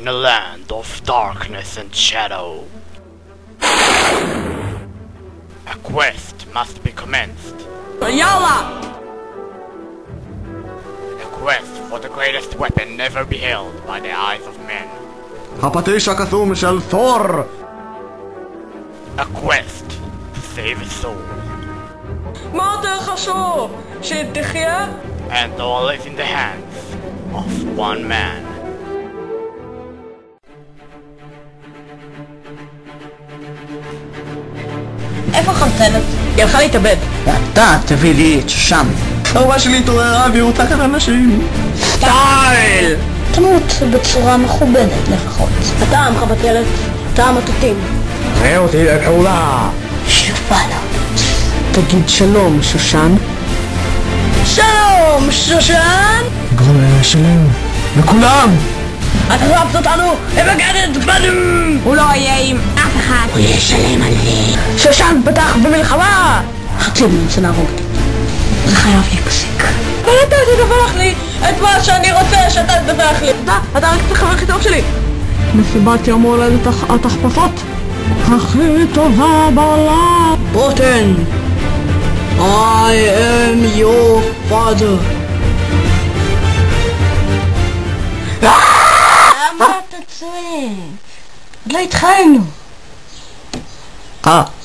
in a land of darkness and shadow. A quest must be commenced. Yalla! A quest for the greatest weapon never beheld by the eyes of men. הפטיש הכתום של תור! A quest to save a soul. מה יותר חשוב? שתחיה? And all is in the hands of one man. איפה החמצנת? היא הלכה להתאבד. ואתה תביא לי את שושן. האהובה שלי התעוררה והיא תחת אנשים. סטייל! תמות בצורה מכובדת לפחות. אתה מחבטלת, אתה המטוטים. ראה אותי לפעולה. שופלה. תגיד שלום, שושן. שלום, שושן! גרום שלם לכולם. את חרבת אותנו, הבגדת בנו! הוא לא יהיה עם אף אחד. הוא ישלם על זה. שושן פתח במלחמה! חצי מיליון שנהרוג אותי. זה חייב להיפסק. אבל אתה תדווח לי את מה שאני רוצה שאתה תדווח לי. אתה רק החבר הכי טוב שלי. מסיבת יום הולדת התחפושות הכי טובה בעולם. רוטן, I am your father. למה אתה צועק? עוד לא התחלנו.